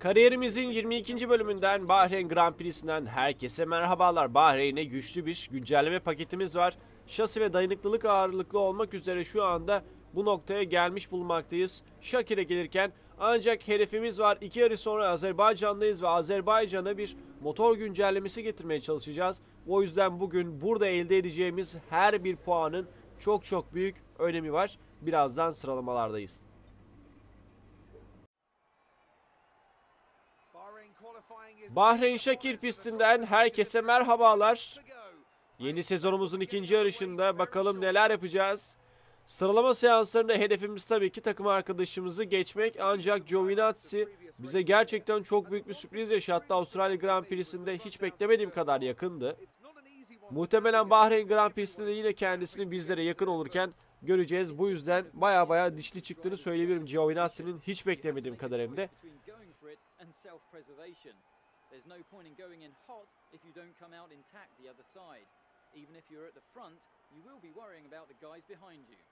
Kariyerimizin 22. bölümünden Bahreyn Grand Prix'sinden herkese merhabalar. Bahreyn'e güçlü bir güncelleme paketimiz var. Şasi ve dayanıklılık ağırlıklı olmak üzere şu anda bu noktaya gelmiş bulunmaktayız. Şakir'e gelirken ancak hedefimiz var. 2 yarış sonra Azerbaycan'dayız ve Azerbaycan'a bir motor güncellemesi getirmeye çalışacağız. O yüzden bugün burada elde edeceğimiz her bir puanın çok büyük önemi var. Birazdan sıralamalardayız. Bahreyn Şakir pistinden herkese merhabalar. Yeni sezonumuzun ikinci yarışında bakalım neler yapacağız. Sıralama seanslarında hedefimiz tabii ki takım arkadaşımızı geçmek. Ancak Giovinazzi bize gerçekten çok büyük bir sürpriz yaşattı. Avustralya Grand Prix'sinde hiç beklemediğim kadar yakındı. Muhtemelen Bahreyn Grand Prix'sinde de yine kendisinin bizlere yakın olurken göreceğiz. Bu yüzden baya dişli çıktığını söyleyebilirim Giovinazzi'nin, hiç beklemediğim kadar hem de. There's no point in going in hot if you don't come out intact the other side. Even if you're at the front, you will be worrying about the guys behind you.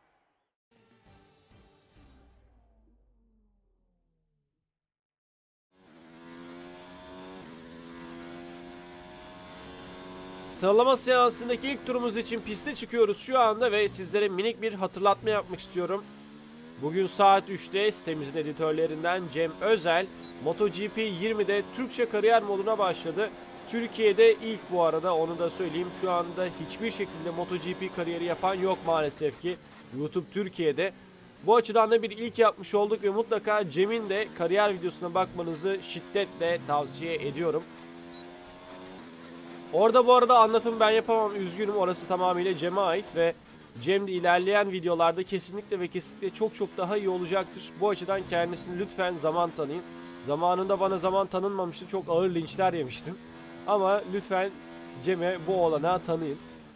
Sıralama seansındaki ilk turumuz için piste çıkıyoruz şu anda ve sizlere minik bir hatırlatma yapmak istiyorum. Bugün saat 3'te sitemizin editörlerinden Cem Özel, MotoGP 20'de Türkçe kariyer moduna başladı. Türkiye'de ilk, bu arada onu da söyleyeyim. Şu anda hiçbir şekilde MotoGP kariyeri yapan yok maalesef ki YouTube Türkiye'de. Bu açıdan da bir ilk yapmış olduk ve mutlaka Cem'in de kariyer videosuna bakmanızı şiddetle tavsiye ediyorum. Orada bu arada anlatım ben yapamam, üzgünüm, orası tamamıyla Cem'e ait ve Cem de ilerleyen videolarda kesinlikle çok daha iyi olacaktır. Bu açıdan kendisini lütfen zaman tanıyın. Zamanında bana zaman tanınmamıştı. Çok ağır linçler yemiştim. Ama lütfen Cem'e bu olanağı tanıyın.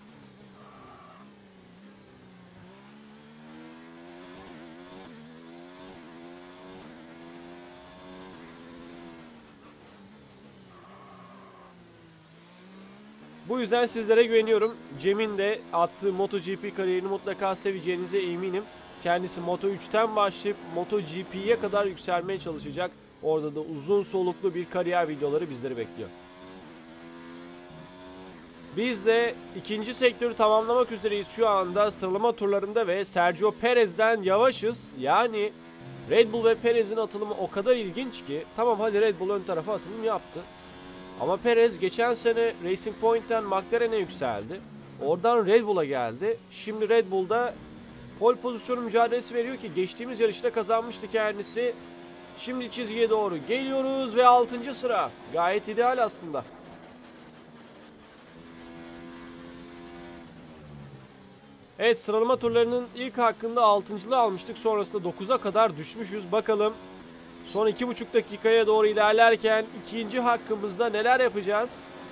Bu yüzden sizlere güveniyorum. Cem'in de attığı MotoGP kariyerini mutlaka seveceğinize eminim. Kendisi Moto3'ten başlayıp MotoGP'ye kadar yükselmeye çalışacak. Orada da uzun soluklu bir kariyer videoları bizleri bekliyor. Biz de ikinci sektörü tamamlamak üzereyiz şu anda sıralama turlarında ve Sergio Perez'den yavaşız. Yani Red Bull ve Perez'in atılımı o kadar ilginç ki, tamam hadi Red Bull ön tarafa atılım yaptı. Ama Perez geçen sene Racing Point'ten McLaren'e yükseldi. Oradan Red Bull'a geldi. Şimdi Red Bull'da pole pozisyonu mücadelesi veriyor ki geçtiğimiz yarışta kazanmıştı kendisi. Şimdi çizgiye doğru geliyoruz ve 6. sıra. Gayet ideal aslında. Evet, sıralama turlarının ilk hakkında 6.'lığı almıştık. Sonrasında 9'a kadar düşmüşüz. Bakalım son 2,5 dakikaya doğru ilerlerken ikinci hakkımızda neler yapacağız?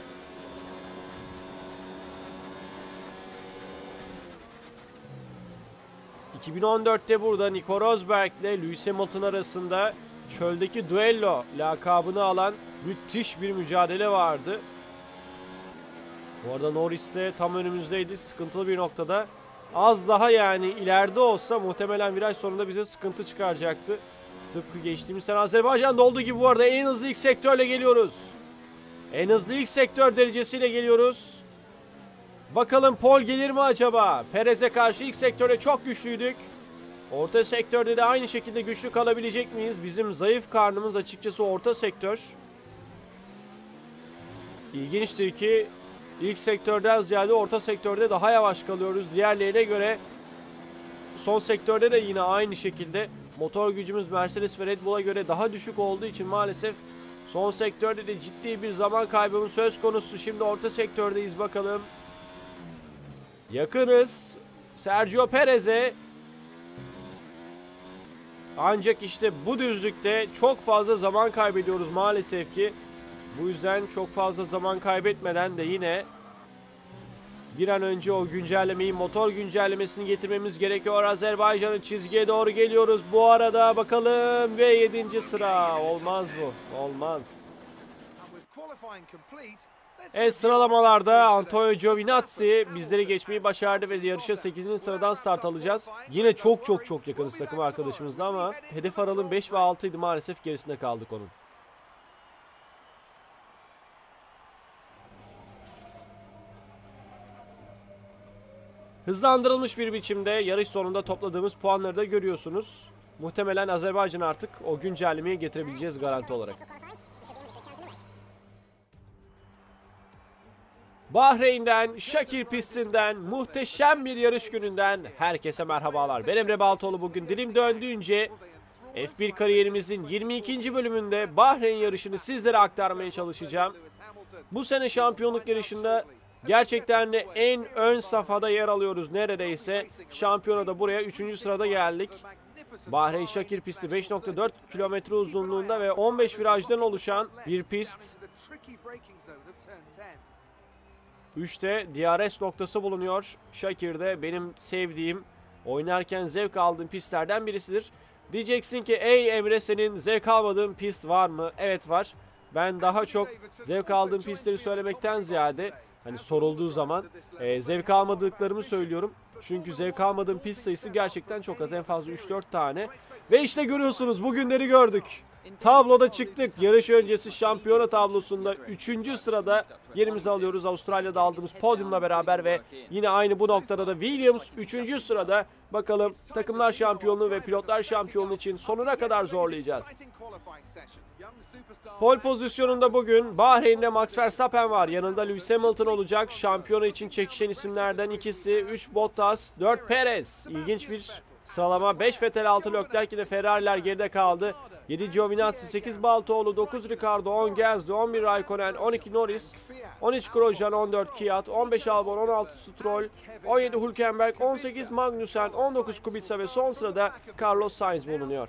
...2014'te burada Nico Rosberg ile Lewis Hamilton arasında çöldeki duello lakabını alan müthiş bir mücadele vardı. Bu arada Norris de tam önümüzdeydi, sıkıntılı bir noktada. Az daha, yani ileride olsa muhtemelen viraj sonunda bize sıkıntı çıkaracaktı. Tıpkı geçtiğimiz sene Azerbaycan'da olduğu gibi bu arada en hızlı ilk sektörle geliyoruz. En hızlı ilk sektör derecesiyle geliyoruz. Bakalım pole gelir mi acaba? Perez'e karşı ilk sektörde çok güçlüydük. Orta sektörde de aynı şekilde güçlü kalabilecek miyiz? Bizim zayıf karnımız açıkçası orta sektör. İlginçtir ki ilk sektörden ziyade orta sektörde daha yavaş kalıyoruz diğerlerine göre. Son sektörde de yine aynı şekilde motor gücümüz Mercedes ve Red Bull'a göre daha düşük olduğu için maalesef son sektörde de ciddi bir zaman kaybımız söz konusu. Şimdi orta sektördeyiz, bakalım. Yakınız Sergio Perez'e. Ancak işte bu düzlükte çok fazla zaman kaybediyoruz maalesef ki. Bu yüzden çok fazla zaman kaybetmeden de yine bir an önce o güncellemeyi, motor güncellemesini getirmemiz gerekiyor. Azerbaycan'ın çizgiye doğru geliyoruz. Bu arada bakalım ve 7. sıra. Olmaz bu. Olmaz. Evet, sıralamalarda Antonio Giovinazzi bizleri geçmeyi başardı ve yarışa 8. sıradan start alacağız. Yine çok yakınız takım arkadaşımızla ama hedef aralığım 5 ve 6 idi, maalesef gerisinde kaldık onun. Hızlandırılmış bir biçimde yarış sonunda topladığımız puanları da görüyorsunuz. Muhtemelen Azerbaycan artık o güncellemeyi getirebileceğiz garanti olarak. Bahreyn'den, Şakir pistinden, muhteşem bir yarış gününden herkese merhabalar. Ben Emre Baltoğlu. Bugün dilim döndüğünce F1 kariyerimizin 22. bölümünde Bahreyn yarışını sizlere aktarmaya çalışacağım. Bu sene şampiyonluk yarışında gerçekten de en ön safhada yer alıyoruz neredeyse. Şampiyonada buraya 3. sırada geldik. Bahreyn Şakir pisti 5.4 kilometre uzunluğunda ve 15 virajdan oluşan bir pist. 3'te DRS noktası bulunuyor. Şakir'de benim sevdiğim, oynarken zevk aldığım pistlerden birisidir. Diyeceksin ki ey Emre, senin zevk almadığın pist var mı? Evet var. Ben daha çok zevk aldığım pistleri söylemekten ziyade hani sorulduğu zaman zevk almadıklarımı söylüyorum. Çünkü zevk almadığım pist sayısı gerçekten çok az. En fazla 3-4 tane. Ve işte görüyorsunuz, bugünleri gördük. Tabloda çıktık. Yarış öncesi şampiyona tablosunda 3. sırada yerimizi alıyoruz. Avustralya'da aldığımız podyumla beraber ve yine aynı bu noktada da Williams 3. sırada. Bakalım takımlar şampiyonluğu ve pilotlar şampiyonluğu için sonuna kadar zorlayacağız. Pole pozisyonunda bugün Bahreyn'de Max Verstappen var. Yanında Lewis Hamilton olacak. Şampiyona için çekişen isimlerden ikisi. 3 Bottas, 4 Perez. İlginç bir sıralama. 5 Vettel, 6 Leclerc, yine Ferrari'ler geride kaldı. 7 Giovinazzi, 8 Baltoğlu, 9 Ricardo, 10 Gasly, 11 Raikkonen, 12 Norris, 13 Grosjean, 14 Kvyat, 15 Albon, 16 Stroll, 17 Hülkenberg, 18 Magnussen, 19 Kubica ve son sırada Carlos Sainz bulunuyor.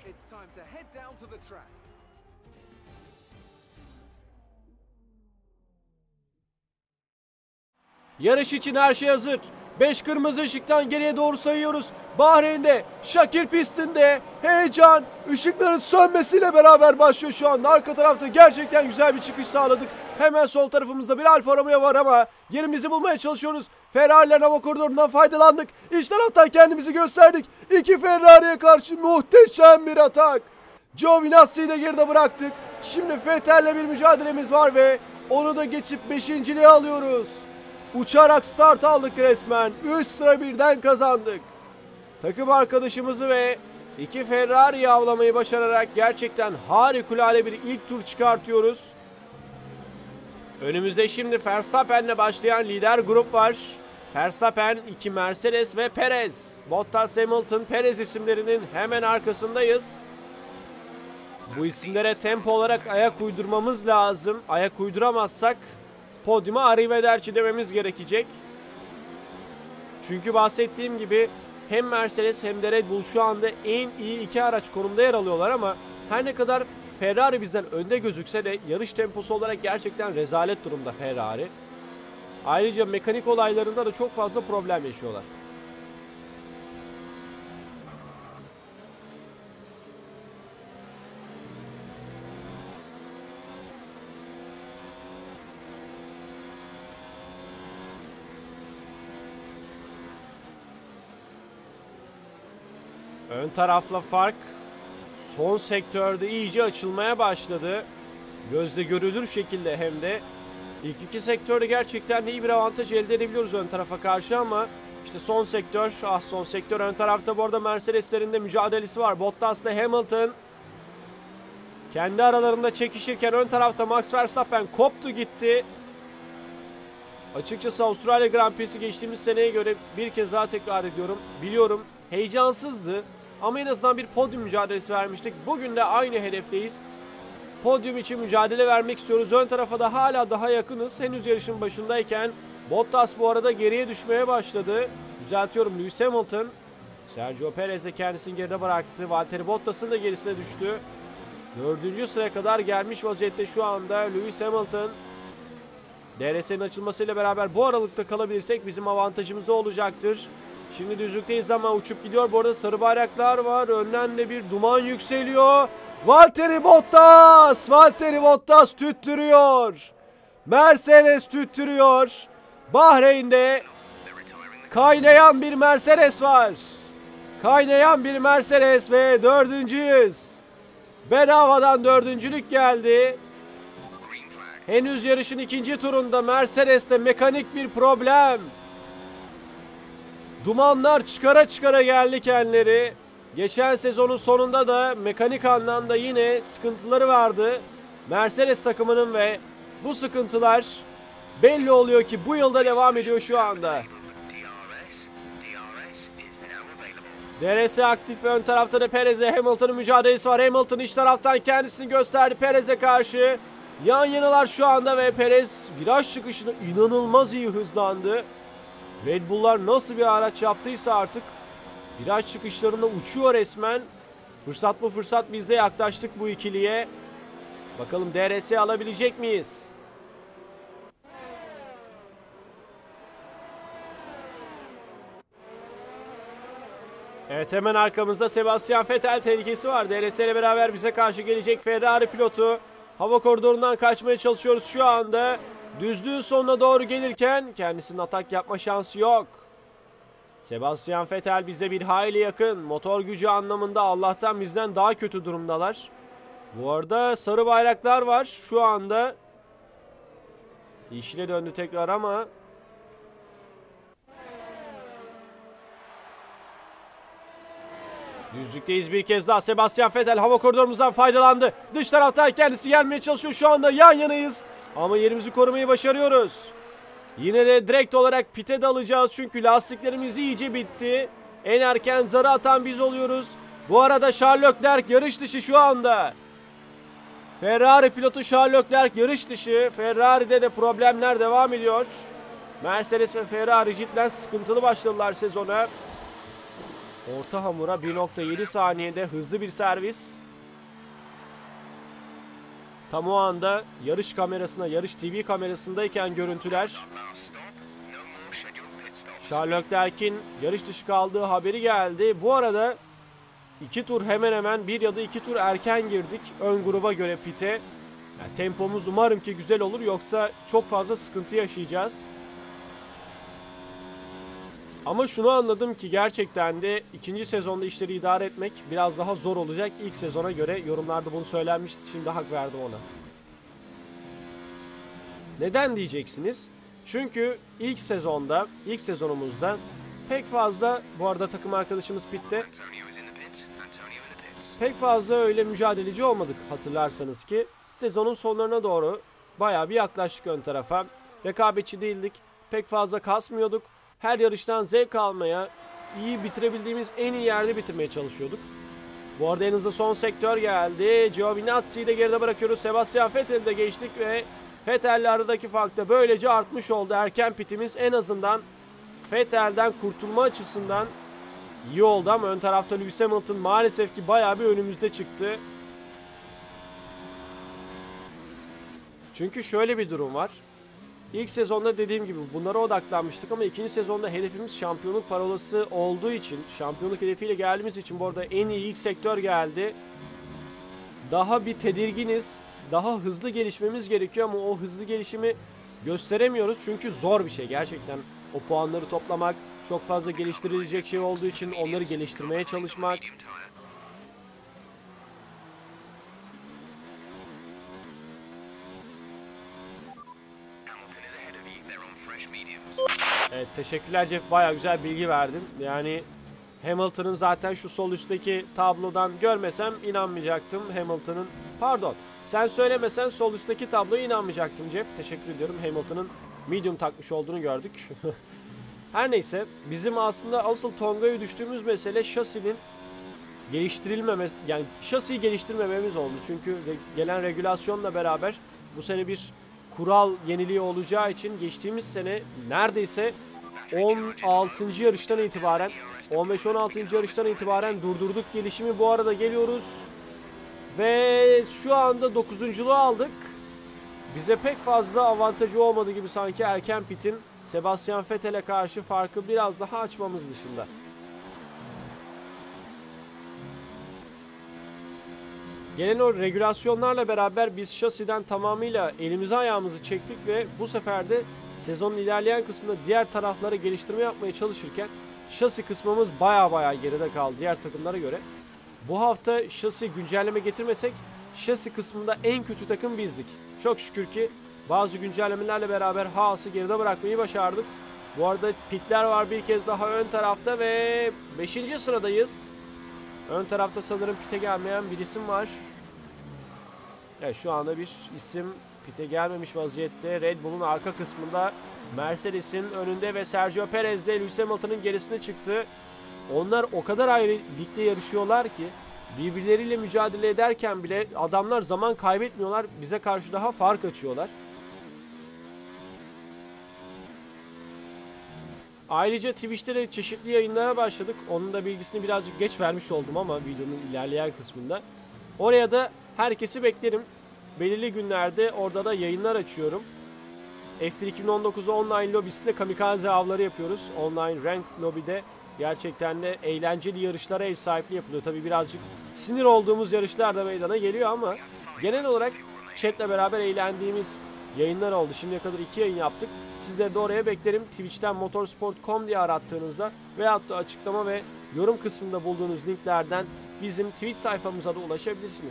Yarış için her şey hazır. 5 kırmızı ışıktan geriye doğru sayıyoruz. Bahreyn'de, Şakir pistinde heyecan ışıkların sönmesiyle beraber başlıyor şu anda. Arka tarafta gerçekten güzel bir çıkış sağladık. Hemen sol tarafımızda bir Alfa Romeo var ama yerimizi bulmaya çalışıyoruz. Ferrari'lerin hava koridorundan faydalandık. İç taraftan kendimizi gösterdik. 2 Ferrari'ye karşı muhteşem bir atak. Giovinazzi'yi de geride bıraktık. Şimdi Vettel'le bir mücadelemiz var ve onu da geçip 5.'liği alıyoruz. Uçarak start aldık resmen. 3 sıra birden kazandık. Takım arkadaşımızı ve 2 Ferrari'yi avlamayı başararak gerçekten harikulade bir ilk tur çıkartıyoruz. Önümüzde şimdi Verstappen'le başlayan lider grup var. Verstappen, 2 Mercedes ve Perez. Bottas, Hamilton, Perez isimlerinin hemen arkasındayız. Bu isimlere tempo olarak ayak uydurmamız lazım. Ayak uyduramazsak podyuma arrivederci dememiz gerekecek. Çünkü bahsettiğim gibi hem Mercedes hem de Red Bull şu anda en iyi 2 araç konumda yer alıyorlar ama her ne kadar Ferrari bizden önde gözükse de yarış temposu olarak gerçekten rezalet durumda Ferrari. Ayrıca mekanik olaylarında da çok fazla problem yaşıyorlar. Ön tarafla fark son sektörde iyice açılmaya başladı. Gözle görülür şekilde hem de. İlk 2 sektörde gerçekten iyi bir avantaj elde edebiliyoruz ön tarafa karşı ama işte son sektör, ön tarafta bu arada Mercedes'lerin de mücadelesi var. Bottas'la Hamilton kendi aralarında çekişirken ön tarafta Max Verstappen koptu gitti. Açıkçası Avustralya Grand Prix'si geçtiğimiz seneye göre bir kez daha tekrar ediyorum. Biliyorum heyecansızdı ama en azından bir podyum mücadelesi vermiştik. Bugün de aynı hedefteyiz. Podyum için mücadele vermek istiyoruz. Ön tarafa da hala daha yakınız. Henüz yarışın başındayken Bottas bu arada geriye düşmeye başladı. Düzeltiyorum, Lewis Hamilton. Sergio Perez de kendisini geride bıraktı. Valtteri Bottas'ın da gerisine düştü. 4. sıraya kadar gelmiş vaziyette şu anda Lewis Hamilton. DRS'nin açılmasıyla beraber bu aralıkta kalabilirsek bizim avantajımız olacaktır. Şimdi düzlükteyiz ama uçup gidiyor. Bu arada sarı bayraklar var. Önden de bir duman yükseliyor. Valtteri Bottas tüttürüyor. Mercedes tüttürüyor. Bahreyn'de kaynayan bir Mercedes var. Kaynayan bir Mercedes ve 4.'yüz. Bedavadan 4.'lük geldi. Henüz yarışın 2. turunda Mercedes'te mekanik bir problem. Dumanlar çıkara çıkara geldi kendileri. Geçen sezonun sonunda da mekanik anlamda yine sıkıntıları vardı Mercedes takımının ve bu sıkıntılar belli oluyor ki bu yılda devam ediyor şu anda. DRS aktif ve ön tarafta da Perez'e Hamilton'ın mücadelesi var. Hamilton iç taraftan kendisini gösterdi Perez'e karşı. Yan yanalar şu anda ve Perez viraj çıkışını inanılmaz iyi hızlandı. Red Bull'lar nasıl bir araç yaptıysa artık viraj çıkışlarında uçuyor resmen. Fırsat bu fırsat, biz de yaklaştık bu ikiliye. Bakalım DRS alabilecek miyiz? Evet, hemen arkamızda Sebastian Vettel tehlikesi var. DRS ile beraber bize karşı gelecek Ferrari pilotu. Hava koridorundan kaçmaya çalışıyoruz şu anda. Düzlüğün sonuna doğru gelirken kendisinin atak yapma şansı yok. Sebastian Vettel bize bir hayli yakın. Motor gücü anlamında Allah'tan bizden daha kötü durumdalar. Bu arada sarı bayraklar var şu anda. Yeşile döndü tekrar ama düzlükteyiz bir kez daha. Sebastian Vettel hava koridorumuzdan faydalandı. Dış taraftan kendisi gelmeye çalışıyor. Şu anda yan yanayız. Ama yerimizi korumayı başarıyoruz. Yine de direkt olarak pite dalacağız. Çünkü lastiklerimiz iyice bitti. En erken zarı atan biz oluyoruz. Bu arada Charles Leclerc yarış dışı şu anda. Ferrari pilotu Charles Leclerc yarış dışı. Ferrari'de de problemler devam ediyor. Mercedes ve Ferrari cidden sıkıntılı başladılar sezona. Orta hamura 1.7 saniyede hızlı bir servis. Tam o anda yarış kamerasına, yarış TV kamerasındayken görüntüler. Charles Leclerc'in yarış dışı kaldığı haberi geldi. Bu arada 2 tur hemen hemen 1 ya da 2 tur erken girdik ön gruba göre pite. Yani tempomuz umarım ki güzel olur, yoksa çok fazla sıkıntı yaşayacağız. Ama şunu anladım ki gerçekten de ikinci sezonda işleri idare etmek biraz daha zor olacak ilk sezona göre. Yorumlarda bunu söylenmişti, şimdi hak verdim ona. Neden diyeceksiniz? Çünkü ilk sezonumuzda pek fazla, bu arada takım arkadaşımız pitte, pek fazla öyle mücadeleci olmadık hatırlarsanız ki. Sezonun sonlarına doğru bayağı bir yaklaştık ön tarafa. Rekabetçi değildik, pek fazla kasmıyorduk. Her yarıştan zevk almaya, iyi bitirebildiğimiz en iyi yerde bitirmeye çalışıyorduk. Bu arada en hızlı son sektör geldi. Giovinazzi'yi de geride bırakıyoruz. Sebastian Vettel'i de geçtik ve Vettel'le aradaki fark da böylece artmış oldu. Erken pitimiz en azından Vettel'den kurtulma açısından iyi oldu ama ön tarafta Lewis Hamilton maalesef ki bayağı bir önümüzde çıktı. Çünkü şöyle bir durum var. İlk sezonda dediğim gibi bunlara odaklanmıştık ama ikinci sezonda hedefimiz şampiyonluk parolası olduğu için, şampiyonluk hedefiyle geldiğimiz için bu arada en iyi ilk sektör geldi. Daha bir tedirginiz, daha hızlı gelişmemiz gerekiyor ama o hızlı gelişimi gösteremiyoruz çünkü zor bir şey gerçekten. O puanları toplamak, çok fazla geliştirilecek şey olduğu için onları geliştirmeye çalışmak. Evet, teşekkürler Jeff, bayağı güzel bilgi verdin. Yani Hamilton'ın zaten şu sol üstteki tablodan görmesem inanmayacaktım. Hamilton'ın, pardon, sen söylemesen sol üstteki tabloya inanmayacaktım Jeff. Teşekkür ediyorum. Hamilton'ın medium takmış olduğunu gördük. Her neyse, bizim aslında asıl Tonga'ya düştüğümüz mesele şasinin geliştirilmemesi, yani şasiyi geliştirmememiz oldu. Çünkü gelen regülasyonla beraber bu sene bir kural yeniliği olacağı için geçtiğimiz sene neredeyse 16. yarıştan itibaren 15-16. yarıştan itibaren durdurduk gelişimi. Bu arada geliyoruz ve şu anda 9.'luğu aldık. Bize pek fazla avantajı olmadı gibi sanki erken pitin Sebastian Vettel'e karşı farkı biraz daha açmamız dışında. Gelen o regülasyonlarla beraber biz şasiden tamamıyla elimizi ayağımızı çektik ve bu sefer de sezonun ilerleyen kısmında diğer taraflara geliştirme yapmaya çalışırken şasi kısmımız baya geride kaldı diğer takımlara göre. Bu hafta şasi güncelleme getirmesek şasi kısmında en kötü takım bizdik. Çok şükür ki bazı güncellemelerle beraber Haas'ı geride bırakmayı başardık. Bu arada pitler var bir kez daha ön tarafta ve 5. sıradayız. Ön tarafta sanırım pite gelmeyen bir isim var. Evet, şu anda bir isim pite gelmemiş vaziyette. Red Bull'un arka kısmında Mercedes'in önünde ve Sergio Perez de Lewis Hamilton'ın gerisine çıktı. Onlar o kadar ayrı ligde yarışıyorlar ki birbirleriyle mücadele ederken bile adamlar zaman kaybetmiyorlar. Bize karşı daha fark açıyorlar. Ayrıca Twitch'te de çeşitli yayınlara başladık. Onun da bilgisini birazcık geç vermiş oldum ama videonun ilerleyen kısmında. Oraya da herkesi beklerim. Belirli günlerde orada da yayınlar açıyorum. F1 2019 online lobisinde kamikaze avları yapıyoruz. Online ranked lobide gerçekten de eğlenceli yarışlara ev sahipliği yapılıyor. Tabi birazcık sinir olduğumuz yarışlar da meydana geliyor ama genel olarak chatle beraber eğlendiğimiz yayınlar oldu. Şimdiye kadar 2 yayın yaptık. Sizleri de oraya beklerim. Twitch'ten motorsport.com diye arattığınızda veyahut da açıklama ve yorum kısmında bulduğunuz linklerden bizim Twitch sayfamıza da ulaşabilirsiniz.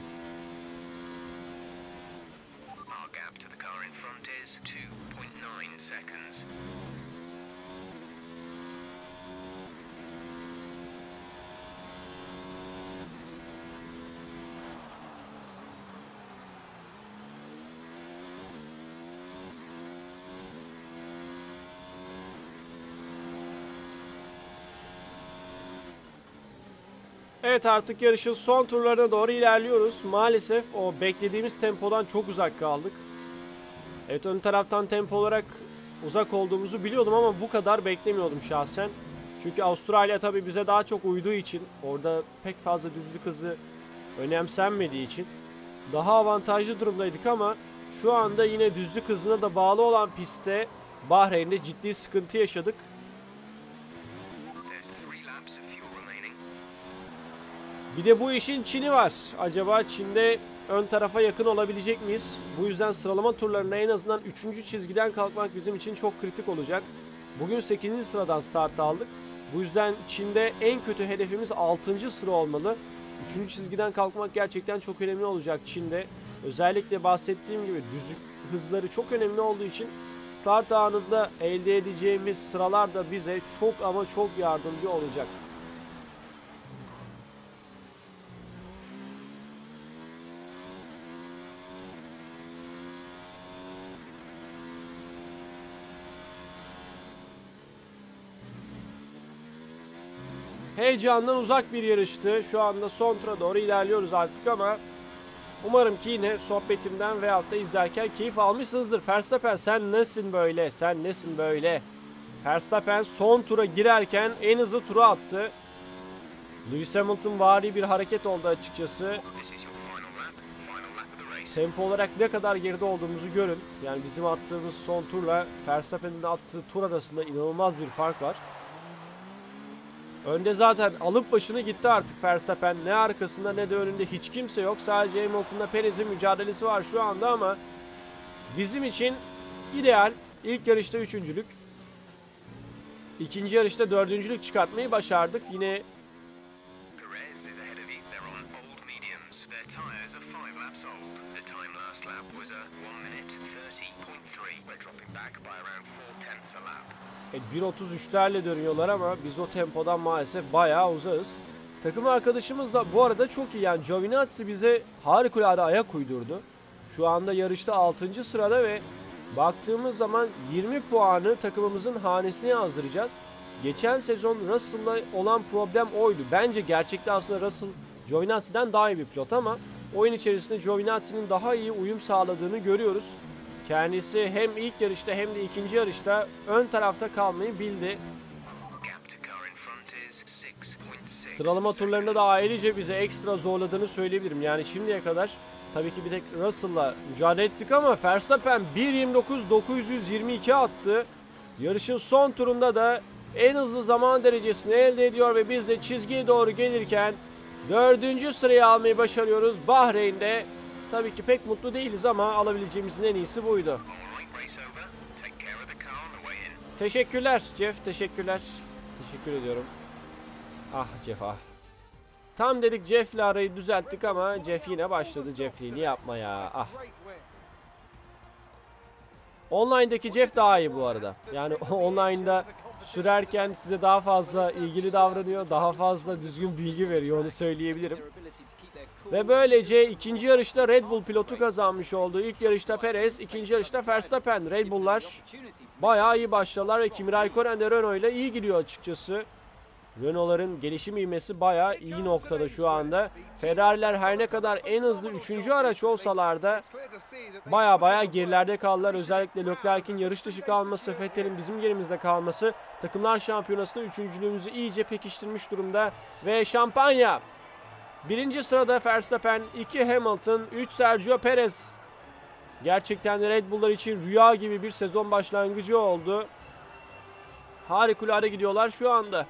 Evet, artık yarışın son turlarına doğru ilerliyoruz. Maalesef o beklediğimiz tempodan çok uzak kaldık. Evet, ön taraftan tempo olarak uzak olduğumuzu biliyordum ama bu kadar beklemiyordum şahsen. Çünkü Avustralya tabii bize daha çok uyduğu için, orada pek fazla düzlük hızı önemsenmediği için daha avantajlı durumdaydık ama şu anda yine düzlük hızına da bağlı olan pistte Bahreyn'de ciddi sıkıntı yaşadık. Bir de bu işin Çin'i var. Acaba Çin'de ön tarafa yakın olabilecek miyiz? Bu yüzden sıralama turlarına en azından 3. çizgiden kalkmak bizim için çok kritik olacak. Bugün 8. sıradan start aldık. Bu yüzden Çin'de en kötü hedefimiz 6. sıra olmalı. 3. çizgiden kalkmak gerçekten çok önemli olacak Çin'de. Özellikle bahsettiğim gibi düzlük hızları çok önemli olduğu için start anında elde edeceğimiz sıralar da bize çok ama çok yardımcı olacak. Heyecandan uzak bir yarıştı. Şu anda son tura doğru ilerliyoruz artık ama umarım ki yine sohbetimden veyahut da izlerken keyif almışsınızdır. Verstappen sen nesin böyle? Sen nesin böyle? Verstappen son tura girerken en hızlı tura attı. Lewis Hamilton vari bir hareket oldu açıkçası. Tempo olarak ne kadar geride olduğumuzu görün. Yani bizim attığımız son turla Verstappen'in attığı tur arasında inanılmaz bir fark var. Önde zaten alıp başını gitti artık Verstappen. Ne arkasında ne de önünde hiç kimse yok. Sadece Hamilton'la Perez'in mücadelesi var şu anda ama bizim için ideal. İlk yarışta 3.'lük. İkinci yarışta 4.'lük çıkartmayı başardık. Yine Evet, 1.33'lerle dönüyorlar ama biz o tempodan maalesef bayağı uzağız. Takım arkadaşımız da bu arada çok iyi. Yani Giovinazzi bize harikulade ayak uydurdu. Şu anda yarışta 6. sırada ve baktığımız zaman 20 puanı takımımızın hanesine yazdıracağız. Geçen sezon Russell'la olan problem oydu. Bence gerçekte aslında Russell Giovinazzi'den daha iyi bir pilot ama oyun içerisinde Giovinazzi'nin daha iyi uyum sağladığını görüyoruz. Kendisi hem ilk yarışta hem de ikinci yarışta ön tarafta kalmayı bildi. Sıralama turlarında da ayrıca bize ekstra zorladığını söyleyebilirim. Yani şimdiye kadar tabii ki bir tek Russell'la mücadele ettik ama Verstappen 1.29.922 attı. Yarışın son turunda da en hızlı zaman derecesini elde ediyor ve biz de çizgiye doğru gelirken 4. sırayı almayı başarıyoruz Bahreyn'de. Tabii ki pek mutlu değiliz ama alabileceğimizin en iyisi buydu. Teşekkürler Jeff, teşekkürler. Teşekkür ediyorum. Ah Jeff ah. Tam dedik Jeff'le arayı düzelttik ama Jeff yine başladı Jeff'liğini yapmaya. Ah. Online'daki Jeff daha iyi bu arada. Yani online'da sürerken size daha fazla ilgili davranıyor, daha fazla düzgün bilgi veriyor, onu söyleyebilirim. Ve böylece ikinci yarışta Red Bull pilotu kazanmış oldu. İlk yarışta Perez, ikinci yarışta Verstappen. Red Bull'lar bayağı iyi başladılar ve Kimi Raikkonen de Renault ile iyi gidiyor açıkçası. Renault'ların gelişim ivmesi bayağı iyi noktada şu anda. Ferrari'ler her ne kadar en hızlı 3. araç olsalar da bayağı gerilerde kaldılar. Özellikle Leclerc'in yarış dışı kalması, Vettel'in bizim yerimizde kalması takımlar şampiyonasında üçüncülüğümüzü iyice pekiştirmiş durumda. Ve şampanya! Birinci sırada Verstappen, 2 Hamilton, 3 Sergio Perez. Gerçekten de Red Bull'lar için rüya gibi bir sezon başlangıcı oldu. Harikulade gidiyorlar şu anda.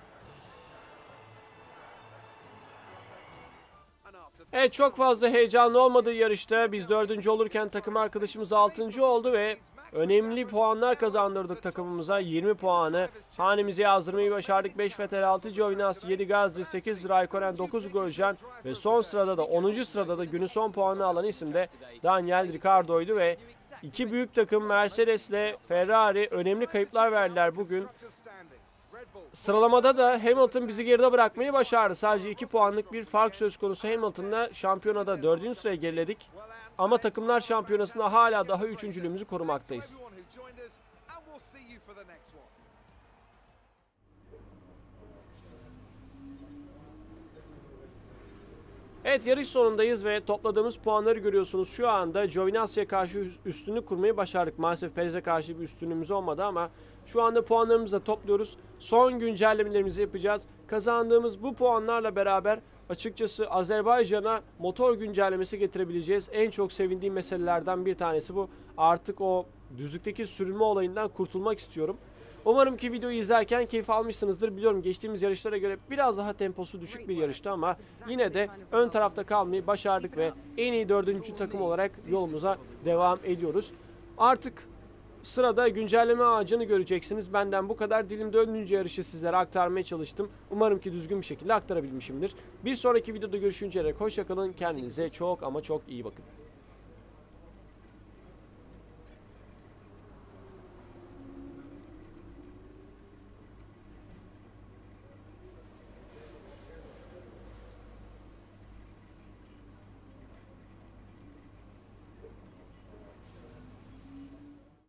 Evet, çok fazla heyecanlı olmadığı yarışta biz 4. olurken takım arkadaşımız 6. oldu ve önemli puanlar kazandırdık takımımıza. 20 puanı hanemize yazdırmayı başardık. 5 Vettel, 6 Giovinazzi, 7 Gasly, 8 Raikkonen, 9 Grosjean ve son sırada da 10. sırada da günün son puanını alan isim de Daniel Ricciardo'ydu ve iki büyük takım Mercedes ile Ferrari önemli kayıplar verdiler bugün. Sıralamada da Hamilton bizi geride bırakmayı başardı. Sadece 2 puanlık bir fark söz konusu. Hamilton'la şampiyonada 4. sıraya geriledik. Ama takımlar şampiyonasında hala daha üçüncülüğümüzü korumaktayız. Evet, yarış sonundayız ve topladığımız puanları görüyorsunuz. Şu anda Giovinazzi'ye karşı üstünlük kurmayı başardık. Maalesef Perez'e karşı bir üstünlüğümüz olmadı ama şu anda puanlarımızı da topluyoruz. Son güncellemelerimizi yapacağız. Kazandığımız bu puanlarla beraber açıkçası Azerbaycan'a motor güncellemesi getirebileceğiz. En çok sevindiğim meselelerden bir tanesi bu. Artık o düzlükteki sürünme olayından kurtulmak istiyorum. Umarım ki videoyu izlerken keyif almışsınızdır. Biliyorum geçtiğimiz yarışlara göre biraz daha temposu düşük bir yarıştı ama yine de ön tarafta kalmayı başardık ve en iyi 4. takım olarak yolumuza devam ediyoruz. Artık sırada güncelleme ağacını göreceksiniz. Benden bu kadar. Dilimde 4. yarışı sizlere aktarmaya çalıştım. Umarım ki düzgün bir şekilde aktarabilmişimdir. Bir sonraki videoda görüşünceye dek hoşça kalın. Kendinize çok ama çok iyi bakın.